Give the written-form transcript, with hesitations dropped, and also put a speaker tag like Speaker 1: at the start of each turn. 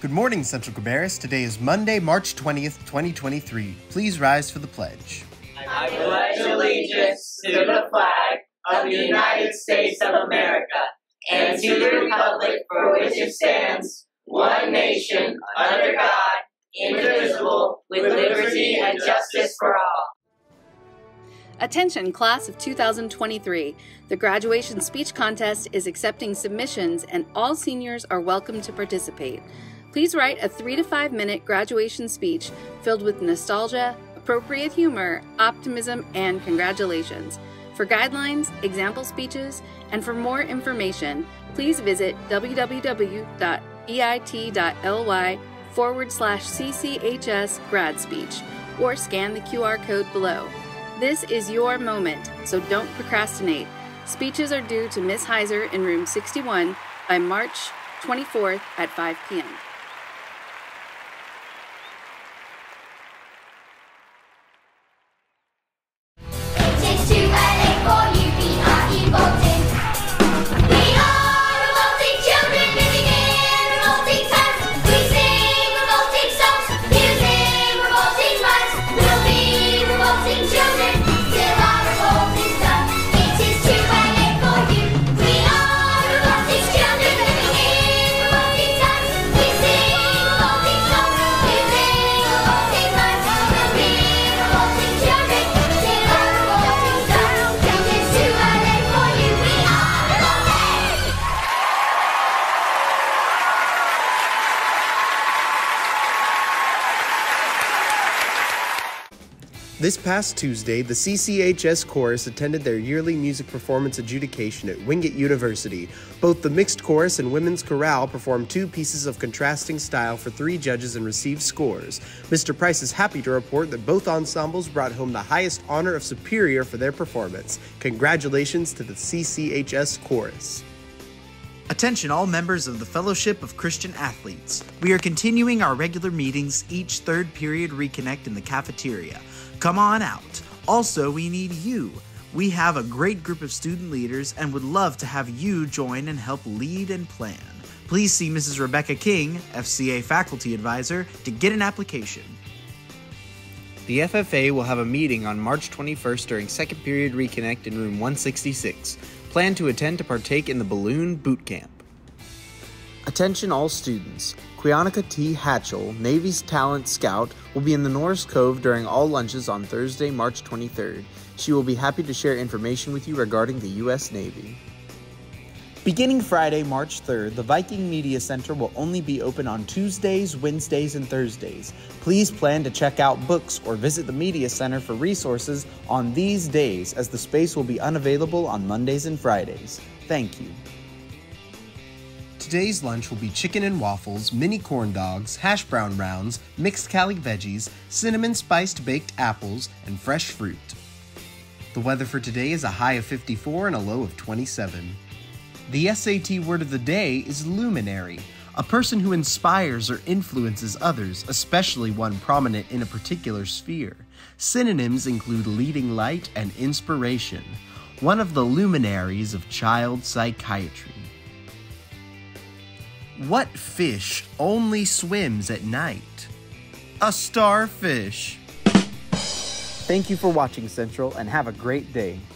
Speaker 1: Good morning, Central Cabarrus. Today is Monday, March 20th, 2023. Please rise for the pledge.
Speaker 2: I pledge allegiance to the flag of the United States of America and to the republic for which it stands, one nation, under God, indivisible, with liberty and justice for all.
Speaker 3: Attention, class of 2023. The graduation speech contest is accepting submissions and all seniors are welcome to participate. Please write a 3 to 5 minute graduation speech filled with nostalgia, appropriate humor, optimism, and congratulations. For guidelines, example speeches, and for more information, please visit www.bit.ly/CCHS grad speech or scan the QR code below. This is your moment, so don't procrastinate. Speeches are due to Ms. Heiser in room 61 by March 24th at 5 p.m.
Speaker 1: This past Tuesday, the CCHS Chorus attended their yearly music performance adjudication at Wingate University. Both the mixed chorus and women's chorale performed 2 pieces of contrasting style for 3 judges and received scores. Mr. Price is happy to report that both ensembles brought home the highest honor of superior for their performance. Congratulations to the CCHS Chorus.
Speaker 4: Attention all members of the Fellowship of Christian Athletes. We are continuing our regular meetings each third period reconnect in the cafeteria. Come on out. Also, we need you. We have a great group of student leaders and would love to have you join and help lead and plan. Please see Mrs. Rebecca King, FCA Faculty Advisor, to get an application.
Speaker 5: The FFA will have a meeting on March 21st during second period reconnect in room 166. Plan to attend to partake in the balloon boot camp.
Speaker 6: Attention all students. Quianica T. Hatchell, Navy's Talent Scout, will be in the Norris Cove during all lunches on Thursday, March 23rd. She will be happy to share information with you regarding the U.S. Navy.
Speaker 7: Beginning Friday, March 3rd, the Viking Media Center will only be open on Tuesdays, Wednesdays, and Thursdays. Please plan to check out books or visit the Media Center for resources on these days, as the space will be unavailable on Mondays and Fridays. Thank you.
Speaker 1: Today's lunch will be chicken and waffles, mini corn dogs, hash brown rounds, mixed Cali veggies, cinnamon spiced baked apples, and fresh fruit. The weather for today is a high of 54 and a low of 27. The SAT word of the day is luminary, a person who inspires or influences others, especially one prominent in a particular sphere. Synonyms include leading light and inspiration, one of the luminaries of child psychiatry. What fish only swims at night? A starfish.
Speaker 7: Thank you for watching, Central, and have a great day.